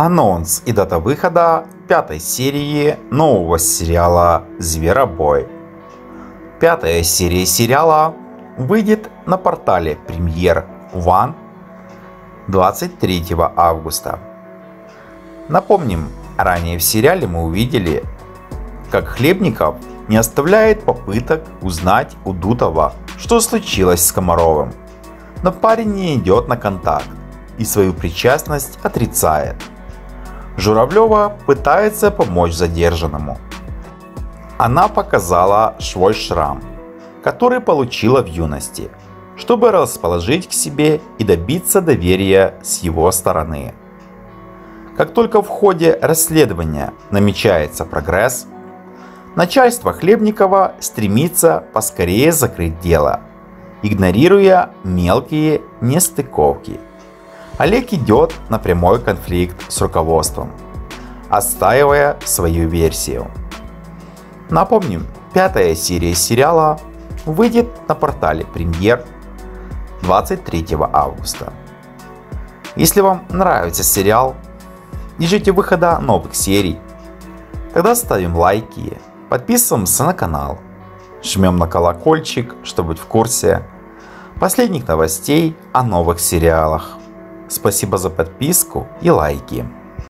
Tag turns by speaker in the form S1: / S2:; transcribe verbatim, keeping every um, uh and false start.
S1: Анонс и дата выхода пятой серии нового сериала «Зверобой». Пятая серия сериала выйдет на портале Премьер One двадцать третьего августа. Напомним, ранее в сериале мы увидели, как Хлебников не оставляет попыток узнать у Дутова, что случилось с Комаровым. Но парень не идет на контакт и свою причастность отрицает. Журавлева пытается помочь задержанному. Она показала свой шрам, который получила в юности, чтобы расположить к себе и добиться доверия с его стороны. Как только в ходе расследования намечается прогресс, начальство Хлебникова стремится поскорее закрыть дело, игнорируя мелкие нестыковки. Олег идет на прямой конфликт с руководством, отстаивая свою версию. Напомним, пятая серия сериала выйдет на портале Премьер двадцать третьего августа. Если вам нравится сериал и ждете выхода новых серий, тогда ставим лайки, подписываемся на канал, жмем на колокольчик, чтобы быть в курсе последних новостей о новых сериалах. Спасибо за подписку и лайки.